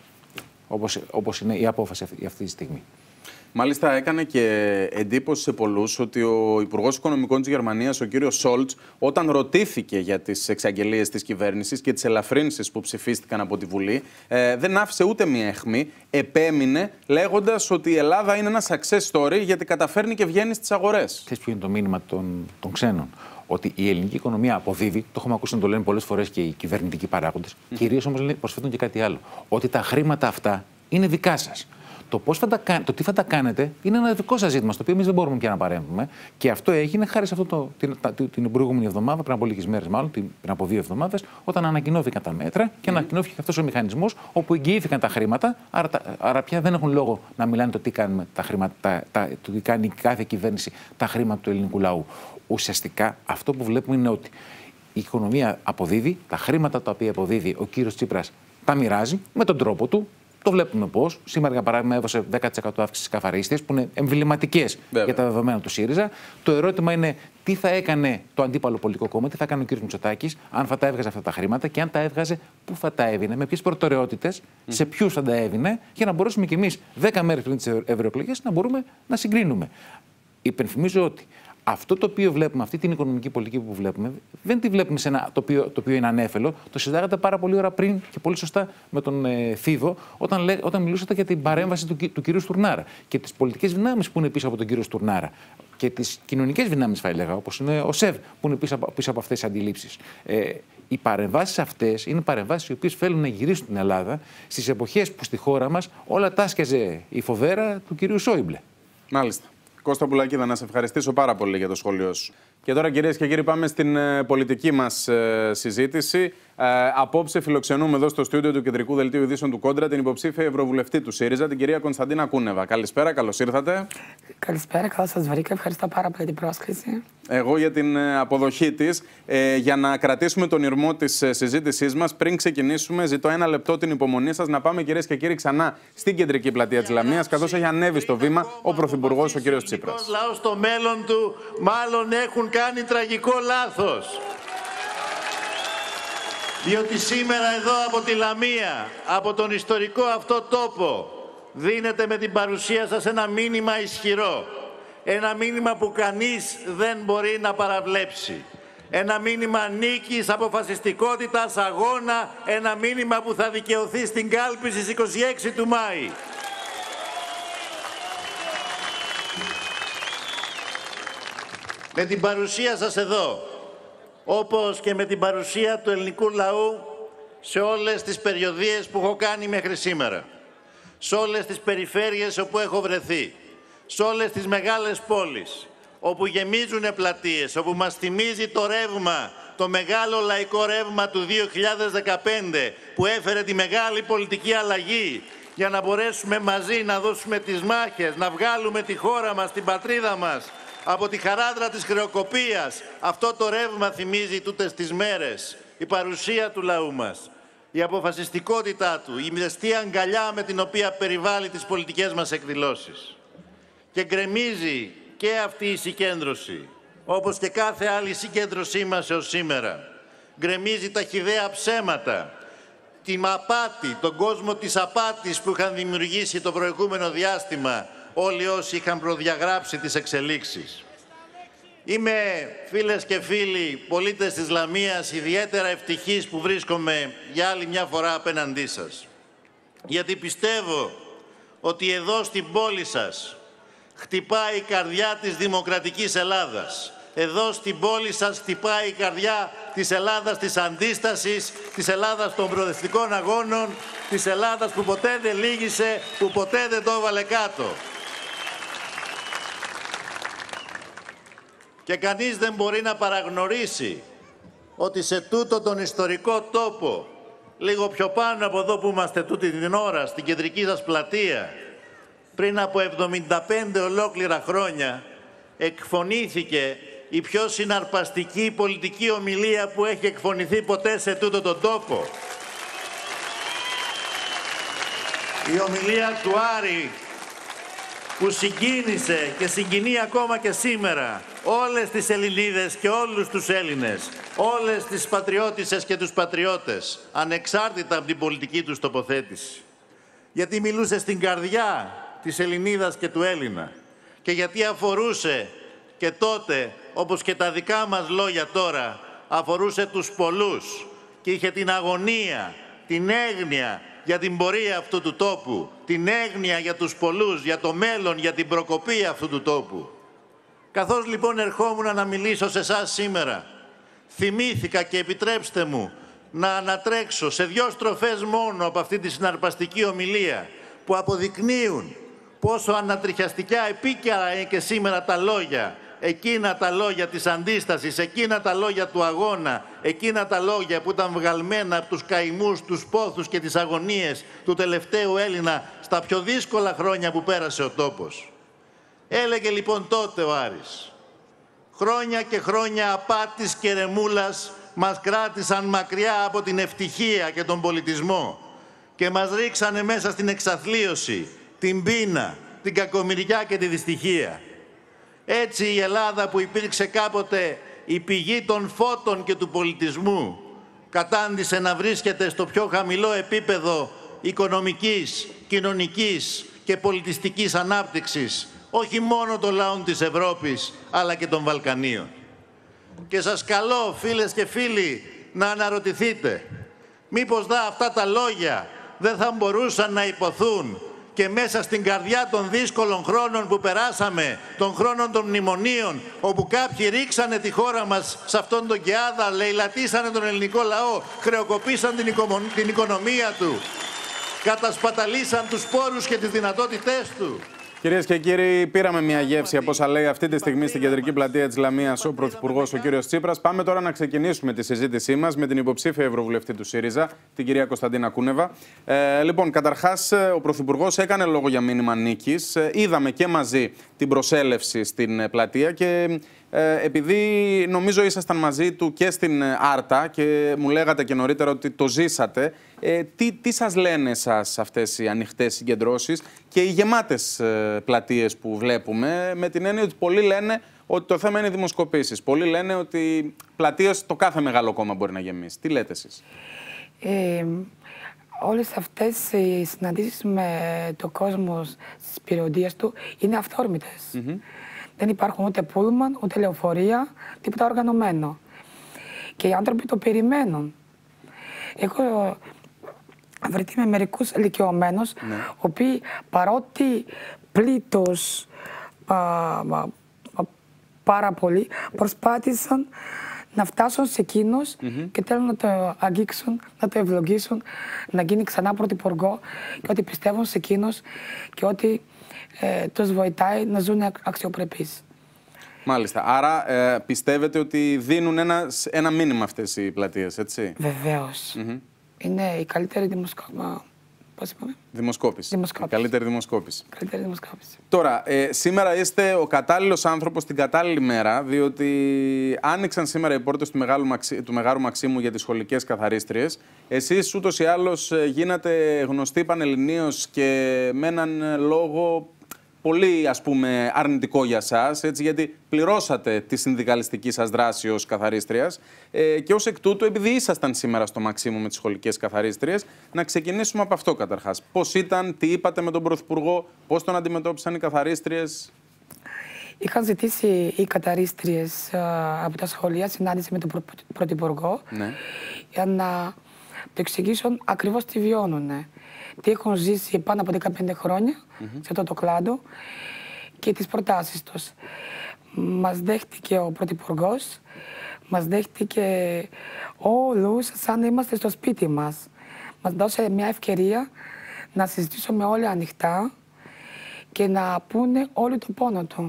όπως είναι η απόφαση αυτή τη στιγμή. Μάλιστα, έκανε και εντύπωση σε πολλούς ότι ο Υπουργός Οικονομικών της Γερμανίας, ο κύριος Σόλτς, όταν ρωτήθηκε για τις εξαγγελίες της κυβέρνησης και τις ελαφρύνσεις που ψηφίστηκαν από τη Βουλή, δεν άφησε ούτε μία αιχμή. Επέμεινε λέγοντας ότι η Ελλάδα είναι ένα success story γιατί καταφέρνει και βγαίνει στις αγορές. Ξέρεις ποιο είναι το μήνυμα των ξένων? Ότι η ελληνική οικονομία αποδίδει, το έχουμε ακούσει να το λένε πολλές φορές και οι κυβερνητικοί παράγοντες, κυρίως όμως προσθέτουν και κάτι άλλο. Ότι τα χρήματα αυτά είναι δικά σας. Το τι θα τα κάνετε είναι ένα δικό σας ζήτημα, στο οποίο εμείς δεν μπορούμε πια να παρέμβουμε. Και αυτό έγινε χάρη σε αυτό την προηγούμενη εβδομάδα, πριν από λίγες μέρες μάλλον, πριν από 2 εβδομάδες, όταν ανακοινώθηκαν τα μέτρα και ανακοινώθηκε αυτός ο μηχανισμός όπου εγγυήθηκαν τα χρήματα. Άρα πια δεν έχουν λόγο να μιλάνε το τι κάνουμε τα χρήματα, το τι κάνει κάθε κυβέρνηση τα χρήματα του ελληνικού λαού. Ουσιαστικά αυτό που βλέπουμε είναι ότι η οικονομία αποδίδει, τα χρήματα τα οποία αποδίδει ο κύριος Τσίπρας τα μοιράζει με τον τρόπο του. Το βλέπουμε πώς. Σήμερα, για παράδειγμα, έδωσε 10% αύξηση στις καθαρίστειες, που είναι εμβληματικές για τα δεδομένα του ΣΥΡΙΖΑ. Το ερώτημα είναι τι θα έκανε το αντίπαλο πολιτικό κόμμα, τι θα έκανε ο κ. Μητσοτάκης, αν θα τα έβγαζε αυτά τα χρήματα και αν τα έβγαζε, πού θα τα έβινε, με ποιες προτεραιότητες, σε ποιους θα τα έβινε, για να μπορέσουμε κι εμείς 10 μέρες πριν τις ευρωεκλογές να μπορούμε να συγκρίνουμε. Υπενθυμίζω ότι αυτό το οποίο βλέπουμε, αυτή την οικονομική πολιτική που βλέπουμε, δεν τη βλέπουμε σε ένα το οποίο είναι ανέφελο. Το συζητάγατε πάρα πολύ ώρα πριν και πολύ σωστά με τον Θήδο, όταν μιλούσατε για την παρέμβαση του κ. Στουρνάρα και τις πολιτικές δυνάμεις που είναι πίσω από τον κ. Στουρνάρα και τις κοινωνικές δυνάμεις, θα έλεγα, όπως είναι ο ΣΕΒ, που είναι πίσω από αυτές τις αντιλήψεις. Οι παρεμβάσεις αυτές είναι παρεμβάσεις οι οποίες θέλουν να γυρίσουν την Ελλάδα στις εποχές που στη χώρα μας όλα τάσκιαζε η φοβέρα του κ. Σόιμπλε. Μάλιστα. Κώστα Πουλακίδα, να σε ευχαριστήσω πάρα πολύ για το σχόλιο σου. Και τώρα, κυρίες και κύριοι, πάμε στην πολιτική μας συζήτηση. Απόψε φιλοξενούμε εδώ στο στούντιο του Κεντρικού Δελτίου Ειδήσεων του Κόντρα την υποψήφια ευρωβουλευτή του ΣΥΡΙΖΑ, την κυρία Κωνσταντίνα Κούνεβα. Καλησπέρα, καλώς ήρθατε. Καλησπέρα, καλώς σας βρήκα. Ευχαριστώ πάρα πολύ την πρόσκληση. Εγώ για την αποδοχή της. Για να κρατήσουμε τον ηρμό της συζήτησής μας, πριν ξεκινήσουμε, ζητώ ένα λεπτό την υπομονή σας να πάμε, κυρίες και κύριοι, ξανά στην κεντρική πλατεία της Λαμίας, καθώς έχει ανέβει στο βήμα ο Πρωθυπουργός, ο κύριος Τσίπρας. Ο λαός στο μέλλον του μάλλον έχουν κάνει τραγικό λάθος. Διότι σήμερα εδώ από τη Λαμία, από τον ιστορικό αυτό τόπο, δίνετε με την παρουσία σας ένα μήνυμα ισχυρό. Ένα μήνυμα που κανείς δεν μπορεί να παραβλέψει. Ένα μήνυμα νίκης, αποφασιστικότητας, αγώνα. Ένα μήνυμα που θα δικαιωθεί στην κάλπη στις 26 του Μάη. Με την παρουσία σας εδώ, όπως και με την παρουσία του ελληνικού λαού σε όλες τις περιοδίες που έχω κάνει μέχρι σήμερα, σε όλες τις περιφέρειες όπου έχω βρεθεί, σε όλες τις μεγάλες πόλεις, όπου γεμίζουν πλατείες, όπου μας θυμίζει το ρεύμα, το μεγάλο λαϊκό ρεύμα του 2015 που έφερε τη μεγάλη πολιτική αλλαγή για να μπορέσουμε μαζί να δώσουμε τις μάχες, να βγάλουμε τη χώρα μας, την πατρίδα μας από τη χαράδρα της χρεοκοπίας. Αυτό το ρεύμα θυμίζει τούτες τις μέρες η παρουσία του λαού μας, η αποφασιστικότητά του, η μυστή αγκαλιά με την οποία περιβάλλει τις πολιτικές μας εκδηλώσεις. Και γκρεμίζει και αυτή η συγκέντρωση, όπως και κάθε άλλη συγκέντρωσή μας έως σήμερα. Γκρεμίζει τα χυδαία ψέματα, την απάτη, τον κόσμο της απάτης που είχαν δημιουργήσει το προηγούμενο διάστημα όλοι όσοι είχαν προδιαγράψει τις εξελίξεις. Είμαι, φίλες και φίλοι, πολίτες της Λαμίας, ιδιαίτερα ευτυχής που βρίσκομαι για άλλη μια φορά απέναντί σας. Γιατί πιστεύω ότι εδώ στην πόλη σας χτυπάει η καρδιά της δημοκρατικής Ελλάδας. Εδώ στην πόλη σας χτυπάει η καρδιά της Ελλάδας της αντίστασης, της Ελλάδας των προοδευτικών αγώνων, της Ελλάδας που ποτέ δεν λύγησε, που ποτέ δεν το έβαλε κάτω. Και κανείς δεν μπορεί να παραγνωρίσει ότι σε τούτο τον ιστορικό τόπο, λίγο πιο πάνω από εδώ που είμαστε τούτη την ώρα, στην κεντρική σας πλατεία, πριν από 75 ολόκληρα χρόνια, εκφωνήθηκε η πιο συναρπαστική πολιτική ομιλία που έχει εκφωνηθεί ποτέ σε τούτο τον τόπο. Η ομιλία του Άρη, που συγκίνησε και συγκινεί ακόμα και σήμερα όλες τις Ελληνίδες και όλους τους Έλληνες, όλες τις πατριώτισσες και τους πατριώτες, ανεξάρτητα από την πολιτική τους τοποθέτηση. Γιατί μιλούσε στην καρδιά της Ελληνίδας και του Έλληνα και γιατί αφορούσε και τότε, όπως και τα δικά μας λόγια τώρα, αφορούσε τους πολλούς και είχε την αγωνία, την έγνοια για την πορεία αυτού του τόπου, την έγνοια για τους πολλούς, για το μέλλον, για την προκοπή αυτού του τόπου. Καθώς λοιπόν ερχόμουν να μιλήσω σε εσάς σήμερα, θυμήθηκα και επιτρέψτε μου να ανατρέξω σε 2 στροφές μόνο από αυτή τη συναρπαστική ομιλία που αποδεικνύουν πόσο ανατριχιαστικά επίκαιρα είναι και σήμερα τα λόγια, εκείνα τα λόγια της αντίστασης, εκείνα τα λόγια του αγώνα, εκείνα τα λόγια που ήταν βγαλμένα από τους καημούς, τους πόθους και τις αγωνίες του τελευταίου Έλληνα στα πιο δύσκολα χρόνια που πέρασε ο τόπος. Έλεγε λοιπόν τότε ο Άρης, χρόνια και χρόνια απάτης και ρεμούλας μας κράτησαν μακριά από την ευτυχία και τον πολιτισμό. και μας ρίξανε μέσα στην εξαθλίωση, την πείνα, την κακομοιριά και τη δυστυχία. Έτσι η Ελλάδα που υπήρξε κάποτε η πηγή των φώτων και του πολιτισμού κατάντησε να βρίσκεται στο πιο χαμηλό επίπεδο οικονομικής, κοινωνικής και πολιτιστικής ανάπτυξης, όχι μόνο των λαών της Ευρώπης, αλλά και των Βαλκανίων. Και σας καλώ, φίλες και φίλοι, να αναρωτηθείτε, μήπως αυτά τα λόγια δεν θα μπορούσαν να υποθούν και μέσα στην καρδιά των δύσκολων χρόνων που περάσαμε, των χρόνων των μνημονίων, όπου κάποιοι ρίξανε τη χώρα μας σε αυτόν τον κεάδα, λαιλατίσανε τον ελληνικό λαό, χρεοκοπήσαν την οικονομία του, κατασπαταλήσαν τους πόρους και τις δυνατότητές του. Κυρίες και κύριοι, πήραμε μια γεύση από όσα λέει αυτή τη στιγμή στην κεντρική πλατεία της Λαμίας ο Πρωθυπουργός, ο κύριος Τσίπρας. Πάμε τώρα να ξεκινήσουμε τη συζήτησή μας με την υποψήφια Ευρωβουλευτή του ΣΥΡΙΖΑ, την κυρία Κωνσταντίνα Κούνεβα. Λοιπόν, καταρχάς, ο Πρωθυπουργός έκανε λόγο για μήνυμα νίκης. Είδαμε και μαζί την προσέλευση στην πλατεία και επειδή νομίζω ήσασταν μαζί του και στην Άρτα και μου λέγατε και νωρίτερα ότι το ζήσατε, τι σας λένε εσάς αυτές οι ανοιχτές συγκεντρώσεις και οι γεμάτες πλατείες που βλέπουμε, με την έννοια ότι πολλοί λένε ότι το θέμα είναι οι δημοσκοπήσεις. Πολλοί λένε ότι πλατείες το κάθε μεγάλο κόμμα μπορεί να γεμίσει. Τι λέτε εσείς? Όλες αυτές οι συναντήσεις με τον κόσμο στις περιοδίες του είναι αυθόρμητες. Δεν υπάρχουν ούτε πούλμαν, ούτε λεωφορεία, τίποτα οργανωμένο. Και οι άνθρωποι το περιμένουν. Έχω βρεθεί με μερικούς ηλικιωμένους, οι οποίοι παρότι πλήττος πάρα πολύ, προσπάθησαν να φτάσουν σε εκείνους και θέλουν να το αγγίξουν, να το ευλογήσουν, να γίνει ξανά πρωθυπουργό και ότι πιστεύουν σε εκείνους και ότι τους βοηθάει να ζουν αξιοπρεπείς. Μάλιστα. Άρα πιστεύετε ότι δίνουν ένα μήνυμα αυτές οι πλατείες, έτσι? Βεβαίως. Είναι η καλύτερη δημοσκόπηση. Καλύτερη δημοσκόπηση. Τώρα, σήμερα είστε ο κατάλληλος άνθρωπος την κατάλληλη μέρα, διότι άνοιξαν σήμερα οι πόρτες του Μεγάρου Μαξίμου για τις σχολικές καθαρίστριες. Εσείς ούτως ή άλλως γίνατε γνωστοί πανελληνίως και με έναν λόγο πολύ, ας πούμε, αρνητικό για σας, έτσι, γιατί πληρώσατε τη συνδικαλιστική σας δράση ως καθαρίστριας και ως εκ τούτου, επειδή ήσασταν σήμερα στο Μαξίμου με τις σχολικές καθαρίστριες, να ξεκινήσουμε από αυτό καταρχάς. Πώς ήταν, τι είπατε με τον Πρωθυπουργό, πώς τον αντιμετώπισαν οι καθαρίστριες? Είχαν ζητήσει οι καθαρίστριες από τα σχολεία συνάντηση με τον Πρωθυπουργό για να το εξηγήσουν ακριβώς τι βιώνουν. Τι έχουν ζήσει πάνω από 15 χρόνια σε αυτό το κλάδο και τις προτάσεις τους. Μας δέχτηκε ο Πρωθυπουργός, μας δέχτηκε όλους σαν να είμαστε στο σπίτι μας. Μας δώσε μια ευκαιρία να συζητήσουμε όλοι ανοιχτά και να πούνε όλοι το πόνο του.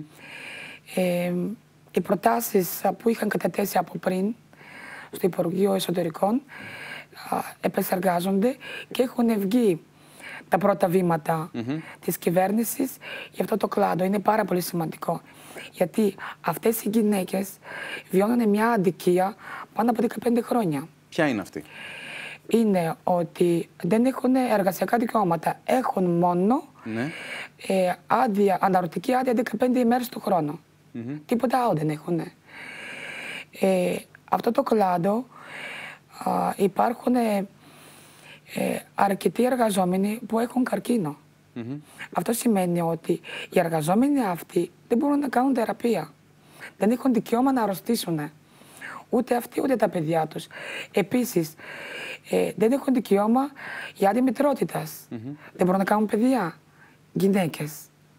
Οι προτάσεις που είχαν κατατέσει από πριν στο Υπουργείο Εσωτερικών επεξεργάζονται και έχουν βγει τα πρώτα βήματα της κυβέρνησης για αυτό το κλάδο. Είναι πάρα πολύ σημαντικό, γιατί αυτές οι γυναίκες βιώνουν μια αδικία πάνω από 15 χρόνια. Ποια είναι αυτή? Είναι ότι δεν έχουν εργασιακά δικαιώματα. Έχουν μόνο αναρωτική άδεια 15 ημέρες του χρόνου. Τίποτα άλλο δεν έχουν. Αυτό το κλάδο υπάρχουν αρκετοί εργαζόμενοι που έχουν καρκίνο. Αυτό σημαίνει ότι οι εργαζόμενοι αυτοί δεν μπορούν να κάνουν θεραπεία. Δεν έχουν δικαίωμα να αρρωστήσουν. Ούτε αυτοί ούτε τα παιδιά τους. Επίσης, δεν έχουν δικαίωμα για άδεια μητρότητας. Δεν μπορούν να κάνουν παιδιά. Γυναίκες.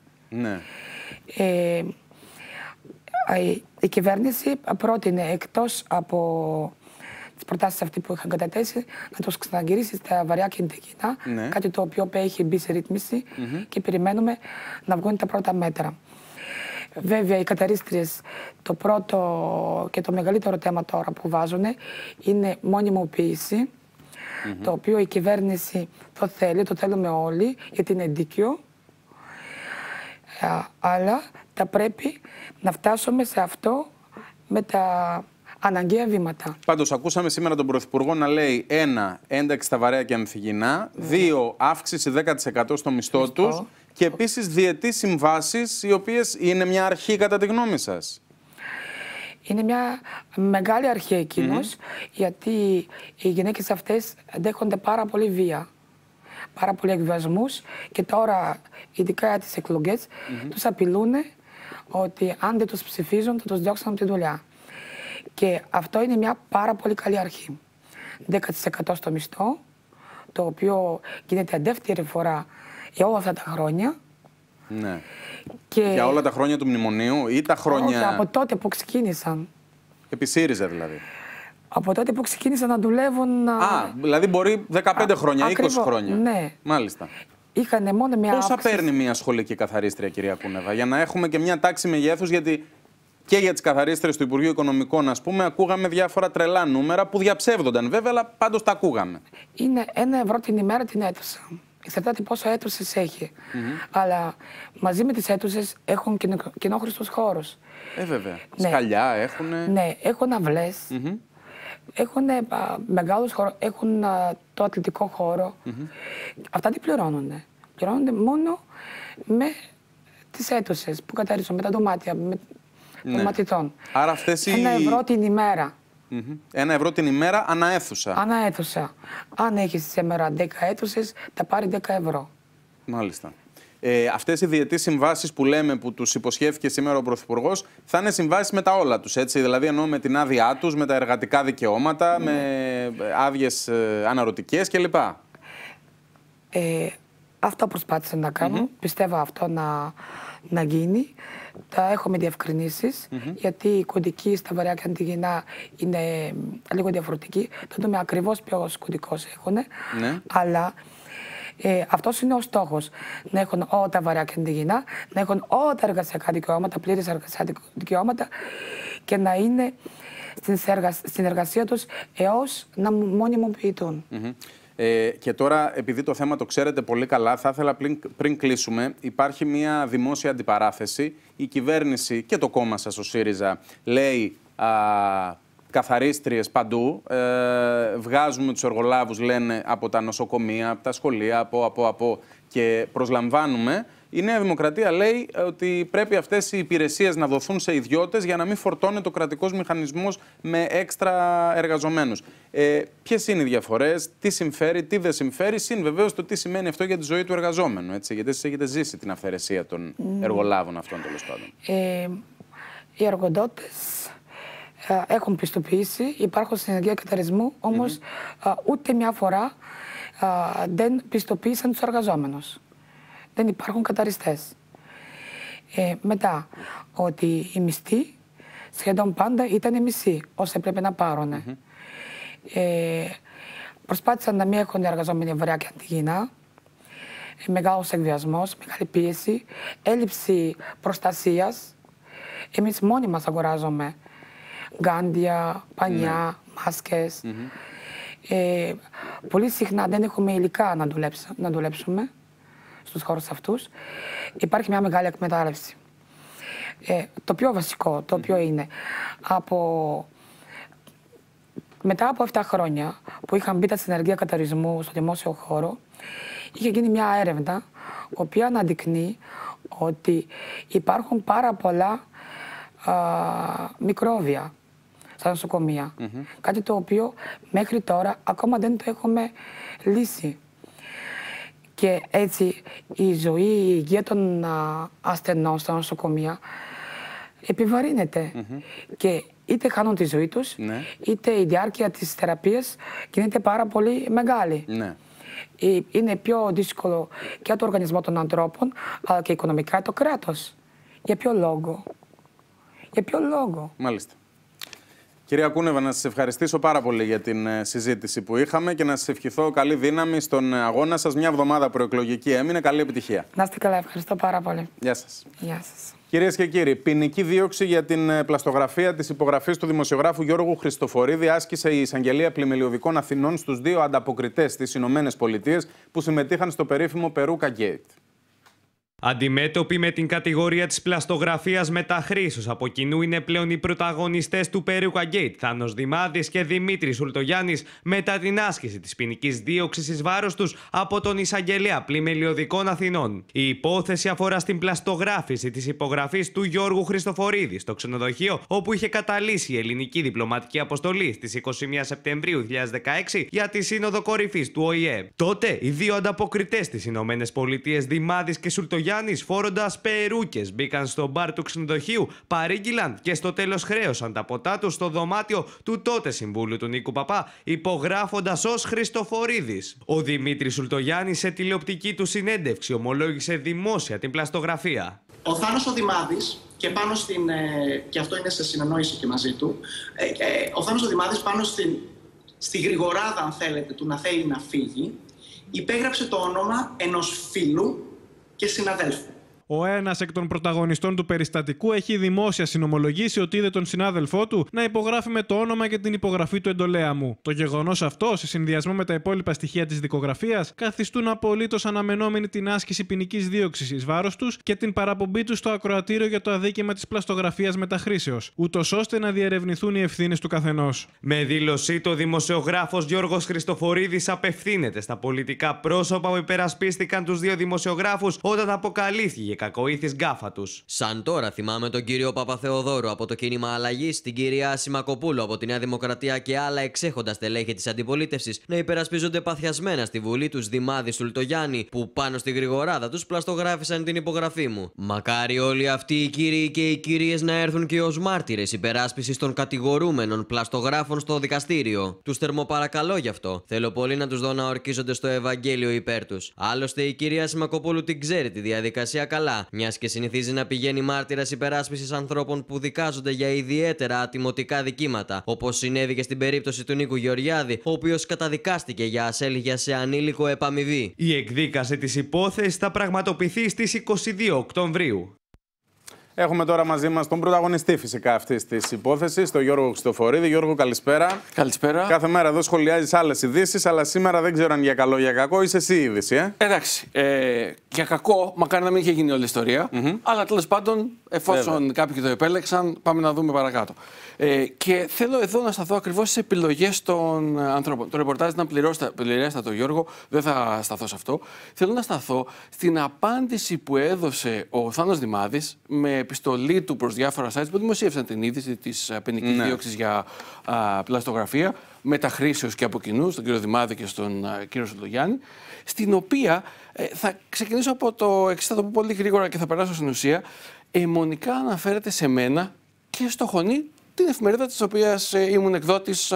Η κυβέρνηση πρότεινε, εκτός από τις προτάσεις αυτές που είχαν κατατέσει, να τους ξαναγυρίσει στα βαριά κινητικήνα, κάτι το οποίο έχει μπει σε ρύθμιση και περιμένουμε να βγουν τα πρώτα μέτρα. Βέβαια, οι καθαρίστριες, το πρώτο και το μεγαλύτερο θέμα τώρα που βάζουν είναι μόνιμοποίηση, το οποίο η κυβέρνηση το θέλει, το θέλουμε όλοι, γιατί είναι δίκαιο. Αλλά θα πρέπει να φτάσουμε σε αυτό με τα αναγκαία βήματα. Πάντως, ακούσαμε σήμερα τον Πρωθυπουργό να λέει 1. Ένταξη στα βαρέα και ανθυγιεινά, 2. Αύξηση 10% στο μισθό τους και επίσης διετής συμβάσεις, οι οποίες είναι μια αρχή κατά τη γνώμη σας? Είναι μια μεγάλη αρχή εκείνος, γιατί οι γυναίκες αυτές δέχονται πάρα πολύ βία, πάρα πολλοί εκβιασμούς και τώρα, ειδικά για τις εκλογές, τους απειλούν ότι αν δεν τους ψηφίζουν θα τους διώξουν από τη δουλειά. Και αυτό είναι μια πάρα πολύ καλή αρχή. 10% στο μισθό, το οποίο γίνεται δεύτερη φορά για όλα αυτά τα χρόνια. Ναι. Και... Για όλα τα χρόνια του μνημονίου ή τα χρόνια... Όχι, από τότε που ξεκίνησαν. Επί ΣΥΡΙΖΑ δηλαδή. Από τότε που ξεκίνησαν να δουλεύουν... Δηλαδή μπορεί 15 χρόνια, 20 χρόνια. Ναι. Μάλιστα. Είχαν μόνο μια Πόσα αύξηση. παίρνει μια σχολική καθαρίστρια, κυρία Κούνεβα, για να έχουμε και μια τάξη μεγέθους, γιατί και για τις καθαρίστρες του Υπουργείου Οικονομικών, ας πούμε, ακούγαμε διάφορα τρελά νούμερα που διαψεύδονταν βέβαια, αλλά πάντως τα ακούγαμε. Είναι 1 ευρώ την ημέρα την αίθουσα. Εξαρτάται πόσο αίθουσες έχει. Αλλά μαζί με τις αίθουσες έχουν κοινόχρηστους χώρους. Βέβαια. Ναι. Σκαλιά έχουνε. Ναι, έχουν αυλές. Έχουν μεγάλους χώρους. Έχουν το αθλητικό χώρο. Αυτά δεν πληρώνονται. Πληρώνονται μόνο με τις αίθουσες που καθαρίζουν, με τα δωμάτια, με των μαθητών. Άρα αυτές 1 ευρώ την ημέρα. 1 ευρώ την ημέρα ανά αίθουσα. Ανά αίθουσα. Αν έχεις σήμερα 10 αίθουσες, θα πάρει 10 ευρώ. Μάλιστα. Αυτές οι διετής συμβάσεις που λέμε, που τους υποσχέθηκε σήμερα ο Πρωθυπουργός, θα είναι συμβάσεις με τα όλα τους, έτσι? Δηλαδή εννοώ με την άδειά τους, με τα εργατικά δικαιώματα, με άδειες αναρωτικές κλπ. Αυτό προσπάθησα να κάνω. Πιστεύω αυτό να γίνει. Τα έχουμε διευκρινήσεις, γιατί οι κωδικοί στα βαρέα και αντιγενά είναι λίγο διαφορετικοί. Θα δούμε ακριβώς ποιος κωδικός έχουν. Αλλά αυτός είναι ο στόχος. Να έχουν όλα τα βαρέα και αντιγενά, να έχουν όλα τα εργασιακά δικαιώματα, πλήρες εργασιακά δικαιώματα και να είναι στην εργασία τους έως να μονιμοποιηθούν. Και τώρα, επειδή το θέμα το ξέρετε πολύ καλά, θα ήθελα πριν κλείσουμε, υπάρχει μια δημόσια αντιπαράθεση. Η κυβέρνηση και το κόμμα σας, ο ΣΥΡΙΖΑ, λέει καθαρίστριες παντού. Βγάζουμε τους εργολάβους, λένε, από τα νοσοκομεία, από τα σχολεία, από και προσλαμβάνουμε. Η Νέα Δημοκρατία λέει ότι πρέπει αυτές οι υπηρεσίες να δοθούν σε ιδιώτες για να μην φορτώνεται ο κρατικός μηχανισμός με έξτρα εργαζομένους. Ποιες είναι οι διαφορές, τι συμφέρει, τι δεν συμφέρει, συν βεβαίως το τι σημαίνει αυτό για τη ζωή του εργαζόμενου, έτσι? Γιατί εσείς έχετε ζήσει την αυθαιρεσία των εργολάβων αυτών, τέλος πάντων. Οι εργοδότες έχουν πιστοποιήσει, υπάρχουν συνεργεία καθαρισμού, όμως ούτε μια φορά δεν πιστοποίησαν τους εργαζόμενους. Δεν υπάρχουν καθαριστές. Μετά, ότι οι μισθοί σχεδόν πάντα ήταν μισοί, όσα έπρεπε να πάρουν. Προσπάθησαν να μην έχουν εργαζόμενοι βαρέα και αντιγενά. Μεγάλος εκβιασμός, μεγάλη πίεση, έλλειψη προστασίας. Εμείς μόνοι μας αγοράζουμε γκάντια, πανιά, μάσκες. Πολύ συχνά δεν έχουμε υλικά να δουλέψουμε στους χώρους αυτούς. Υπάρχει μια μεγάλη εκμετάλλευση. Το πιο βασικό, το οποίο είναι, μετά από 7 χρόνια που είχαν μπει τα συνεργεία καθαρισμού στο δημόσιο χώρο, είχε γίνει μια έρευνα, η οποία αναδεικνύει ότι υπάρχουν πάρα πολλά μικρόβια στα νοσοκομεία. Κάτι το οποίο μέχρι τώρα ακόμα δεν το έχουμε λύσει. Και έτσι η ζωή, η υγεία των ασθενών στα νοσοκομεία επιβαρύνεται. Και είτε χάνουν τη ζωή τους, είτε η διάρκεια της θεραπείας γίνεται πάρα πολύ μεγάλη. Είναι πιο δύσκολο και το οργανισμό των ανθρώπων, αλλά και οικονομικά το κράτος. Για ποιο λόγο? Για ποιο λόγο? Μάλιστα. Κυρία Κούνεβα, να σας ευχαριστήσω πάρα πολύ για την συζήτηση που είχαμε και να σας ευχηθώ καλή δύναμη στον αγώνα σας. Μια εβδομάδα προεκλογική έμεινε. Καλή επιτυχία. Να είστε καλά. Ευχαριστώ πάρα πολύ. Γεια σας. Γεια σας. Κυρίες και κύριοι, ποινική δίωξη για την πλαστογραφία της υπογραφής του δημοσιογράφου Γιώργου Χριστοφορίδη άσκησε η Εισαγγελία Πλημελιωδικών Αθηνών στους 2 ανταποκριτές στις Ηνωμένες Πολιτείες που συμμετείχαν στο περίφημο Περούκα Γκέιτ. Αντιμέτωποι με την κατηγορία της πλαστογραφίας μεταχρήσεως, από κοινού είναι πλέον οι πρωταγωνιστές του Περούκα Γκέιτ, Θάνος Δημάδης και Δημήτρης Ουλτογιάννης, μετά την άσκηση της ποινικής δίωξης εις βάρος τους από τον εισαγγελέα Πλημελιωδικών Αθηνών. Η υπόθεση αφορά στην πλαστογράφηση της υπογραφής του Γιώργου Χριστοφορίδη στο ξενοδοχείο όπου είχε καταλύσει η ελληνική διπλωματική αποστολή στις 21 Σεπτεμβρίου 2016 για τη Σύνοδο Κορυφής του ΟΗΕ. Τότε οι δύο ανταποκριτές της ΗΠΑ, Δημάδης και Ουλτογιάννης, φόροντας περούκες, μπήκαν στο μπαρ του ξενοδοχείου, παρήγγειλαν και στο τέλος χρέωσαν τα ποτά τους στο δωμάτιο του τότε συμβούλου του Νίκου Παπά, υπογράφοντας ως Χριστοφορίδης. Ο Δημήτρης Ουλτογιάννης σε τηλεοπτική του συνέντευξη ομολόγησε δημόσια την πλαστογραφία. Ο Θάνος ο Δημάδης, και πάνω και αυτό είναι σε συνεννόηση και μαζί του, ο Θάνος ο Δημάδης πάνω στη γρηγοράδα, αν θέλετε, του να θέλει να φύγει, υπέγραψε το όνομα ενός φίλου και συναδέλφου. Ο ένας εκ των πρωταγωνιστών του περιστατικού έχει δημόσια συνομολογήσει ότι είδε τον συνάδελφό του να υπογράφει με το όνομα και την υπογραφή του εντολέα μου. Το γεγονός αυτό, σε συνδυασμό με τα υπόλοιπα στοιχεία της δικογραφίας, καθιστούν απολύτως αναμενόμενη την άσκηση ποινικής δίωξης εις βάρος τους και την παραπομπή τους στο ακροατήριο για το αδίκημα της πλαστογραφίας μεταχρήσεως, ούτως ώστε να διερευνηθούν οι ευθύνες του καθενός. Με δήλωσή του, ο δημοσιογράφος Γιώργος Χριστοφορίδης απευθύνεται στα πολιτικά πρόσωπα που υπερασπίστηκαν τους δύο δημοσιογράφους όταν αποκαλύφθηκε κακοήθης γκάφα τους. Σαν τώρα θυμάμαι τον κύριο Παπαθεοδόρου από το κίνημα Αλλαγής, την κυρία Άση Μακοπούλου από τη Νέα Δημοκρατία και άλλα εξέχοντα στελέχη της αντιπολίτευσης να υπερασπίζονται παθιασμένα στη Βουλή τους Δημάδη Ουλτογιάννη, που πάνω στη γρηγοράδα τους πλαστογράφησαν την υπογραφή μου. Μακάρι όλοι αυτοί οι κύριοι και οι κυρίες να έρθουν και ως μάρτυρες υπεράσπισης των κατηγορούμενων πλαστογράφων στο δικαστήριο. Τους θερμοπαρακαλώ γι' αυτό. Θέλω πολύ να τους δω να ορκίζονται στο Ευαγγέλιο υπέρ τους. Άλλωστε η κυρία Άση Μακοπούλου την ξέρει τη διαδικασία καλά, μιας και συνηθίζει να πηγαίνει μάρτυρας υπεράσπισης ανθρώπων που δικάζονται για ιδιαίτερα ατιμωτικά δικήματα, όπως συνέβη και στην περίπτωση του Νίκου Γεωργιάδη, ο οποίος καταδικάστηκε για ασέλγεια σε ανήλικο επαμοιβή. Η εκδίκαση της υπόθεσης θα πραγματοποιηθεί στις 22 Οκτωβρίου. Έχουμε τώρα μαζί μας τον πρωταγωνιστή φυσικά αυτής της υπόθεσης, τον Γιώργο Χριστοφορίδη. Γιώργο, καλησπέρα. Καλησπέρα. Κάθε μέρα εδώ σχολιάζεις άλλες ειδήσεις, αλλά σήμερα δεν ξέρω αν για καλό ή για κακό είσαι εσύ η είδηση. Εντάξει. Για κακό, μακάρι να μην είχε γίνει όλη η ιστορία. Αλλά τέλος πάντων, εφόσον κάποιοι το επέλεξαν, πάμε να δούμε παρακάτω. Και θέλω εδώ να σταθώ ακριβώς στις επιλογές των ανθρώπων. Το ρεπορτάζ ήταν πληρέστατο, Γιώργο, δεν θα σταθώ σε αυτό. Θέλω να σταθώ στην απάντηση που έδωσε ο Θάνος Δημάδης με επιστολή του προς διάφορα sites που δημοσίευσαν την είδηση της ποινικής δίωξης για πλαστογραφία, μεταχρήσεως και από κοινού, στον κύριο Δημάδη και στον κύριο Ουλτογιάννη, στην οποία θα ξεκινήσω από το εξής, θα το πω πολύ γρήγορα και θα περάσω στην ουσία. Αιμονικά αναφέρεται σε μένα και στο Χωνί, την εφημερίδα της οποίας ήμουν εκδότης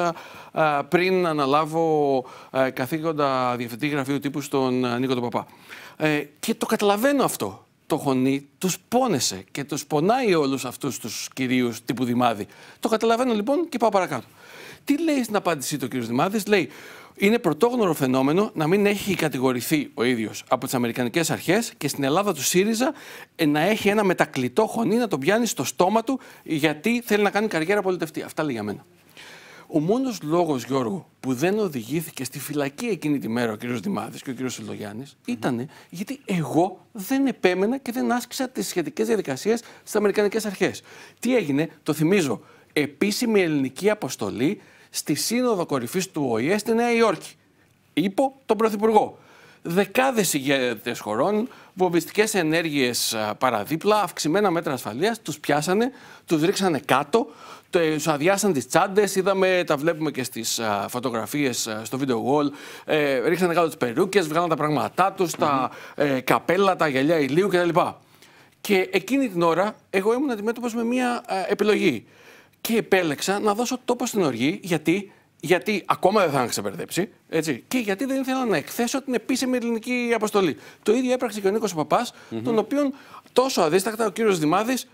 πριν αναλάβω καθήκοντα διευθυντή γραφείου τύπου στον Νίκο τον Παπά. Και το καταλαβαίνω αυτό. Το Χωνί τους πόνεσε και τους πονάει όλους αυτούς τους κυρίους τύπου Δημάδη. Το καταλαβαίνω λοιπόν και πάω παρακάτω. Τι λέει στην απάντησή του ο κ. Δημάδης? Λέει: είναι πρωτόγνωρο φαινόμενο να μην έχει κατηγορηθεί ο ίδιος από τις αμερικανικές αρχές και στην Ελλάδα του ΣΥΡΙΖΑ να έχει ένα μετακλητό Χωνί να τον πιάνει στο στόμα του γιατί θέλει να κάνει καριέρα πολιτευτή. Αυτά λέει για μένα. Ο μόνος λόγος, Γιώργο, που δεν οδηγήθηκε στη φυλακή εκείνη τη μέρα ο κ. Δημάδης και ο κ. Ουλτογιάννης ήταν γιατί εγώ δεν επέμενα και δεν άσκησα τις σχετικές διαδικασίες στις αμερικανικές αρχές. Τι έγινε? Το θυμίζω. Επίσημη ελληνική αποστολή στη Σύνοδο Κορυφής του ΟΗΕ στη Νέα Υόρκη. Υπό τον Πρωθυπουργό. Δεκάδες ηγέτες χωρών, βομβιστικές ενέργειες παραδίπλα, αυξημένα μέτρα ασφαλείας, τους πιάσανε, τους ρίξανε κάτω, τους αδειάσαν τις τσάντες, είδαμε, τα βλέπουμε και στις φωτογραφίες στο video wall, ρίξανε κάτω τις περούκες, βγάλαν τα πράγματά τους, τα καπέλα, τα γυαλιά ηλίου κτλ. Και εκείνη την ώρα εγώ ήμουν αντιμέτωπος με μια επιλογή και επέλεξα να δώσω τόπο στην οργή, γιατί ακόμα δεν θα είχαν ξεπερδέψει, έτσι, και γιατί δεν ήθελα να εκθέσω την επίσημη ελληνική αποστολή. Το ίδιο έπραξε και ο Νίκος ο Παπάς, τον οποίον τόσο αδίστακτα ο κύριος Δημάδης,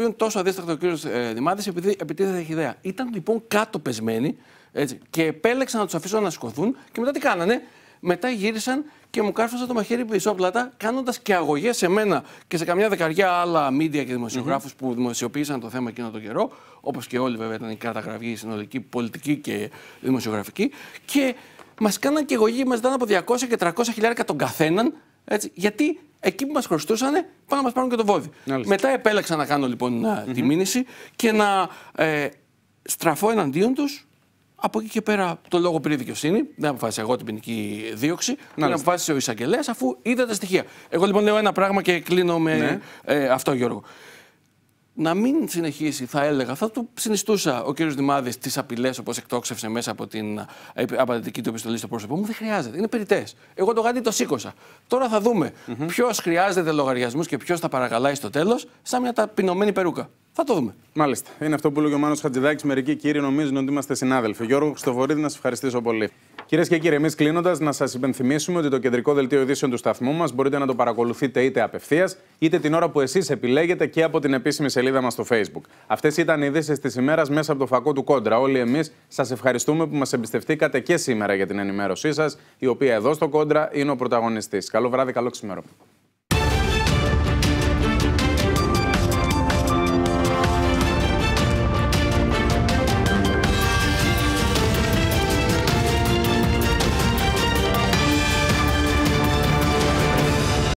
επιτίθεται έχει ιδέα. Ήταν λοιπόν κάτω πεσμένοι, έτσι, και επέλεξαν να τους αφήσω να σηκωθούν και μετά τι κάνανε? Μετά γύρισαν και μου κάρφωσαν το μαχαίρι πισόπλατα, κάνοντας και αγωγές σε μένα και σε καμιά δεκαριά άλλα μίντια και δημοσιογράφους που δημοσιοποίησαν το θέμα εκείνο τον καιρό, όπως και όλοι βέβαια ήταν η καταγραφή συνολική, πολιτική και δημοσιογραφική. Και μας κάναν και αγωγή, μας δάνε από 200 και 300 χιλιάρικα τον καθέναν, έτσι, γιατί εκεί που μας χρωστούσαν, πάνε να μας πάρουν και το βόδι. Μετά επέλεξα να κάνω λοιπόν τη μήνυση και να στραφώ εναντίον τους. Από εκεί και πέρα το λόγο πήρε δικαιοσύνη. Δεν αποφάσισα εγώ την ποινική δίωξη. Δεν αποφάσισε ο εισαγγελέας, αφού είδα τα στοιχεία. Εγώ λοιπόν λέω ένα πράγμα και κλείνω με αυτό, Γιώργο. Να μην συνεχίσει, θα έλεγα, θα του συνιστούσα ο κύριος Δημάδης τις απειλές όπως εκτόξευσε μέσα από την απαντητική του επιστολή στο πρόσωπό μου. Δεν χρειάζεται, είναι περιττές. Εγώ το γάντι το σήκωσα. Τώρα θα δούμε ποιος χρειάζεται λογαριασμούς και ποιος θα παρακαλάει στο τέλος, σαν μια ταπεινωμένη περούκα. Θα το δούμε. Μάλιστα. Είναι αυτό που λέει ο Μάνος Χατζηδάκης. Μερικοί κύριοι νομίζουν ότι είμαστε συνάδελφοι. Γιώργο Χριστοβορίδη, να σας ευχαριστήσω πολύ. Κυρίες και κύριοι, εμείς κλείνοντας, να σας υπενθυμίσουμε ότι το κεντρικό δελτίο ειδήσεων του σταθμού μας μπορείτε να το παρακολουθείτε είτε απευθείας, είτε την ώρα που εσείς επιλέγετε και από την επίσημη σελίδα μας στο Facebook. Αυτές ήταν οι ειδήσεις της ημέρας μέσα από το φακό του Κόντρα. Όλοι εμείς σας ευχαριστούμε που μας εμπιστευτήκατε και σήμερα για την ενημέρωσή σας, η οποία εδώ στο Κόντρα είναι ο πρωταγωνιστής. Καλό βράδυ, καλό ξημέρωμα.